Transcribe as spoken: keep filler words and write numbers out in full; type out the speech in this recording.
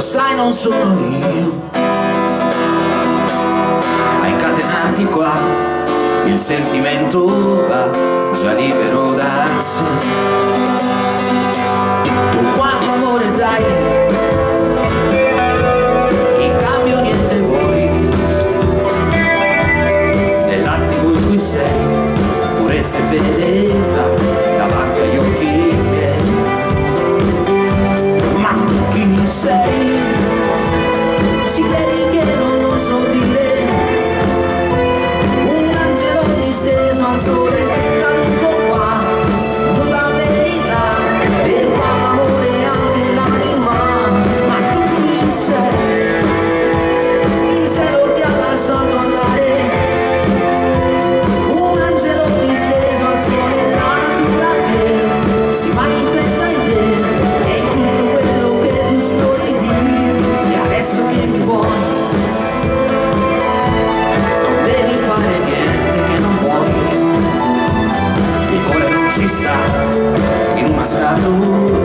sai non sono io. Hai incatenati qua, il sentimento va già libero da sé. Tu quanto amore dai, in cambio niente vuoi. Nell'attimo in cui sei, purezza e fedeltà davanti agli occhi miei. Ma tu chi sei? Si credi che non lo so dire? Un angelo disteso al sole che è caduto qua, nuda verità, e fa l'amore anche l'anima. Ma tu chi sei? Il cielo ti ha lasciato andare. Un angelo disteso al sole, la natura che si manifesta in te, e in tutto quello che tu sfiori di. E adesso che mi vuoi, non devi fare niente che non vuoi. Il cuore non ci sta in una scatola.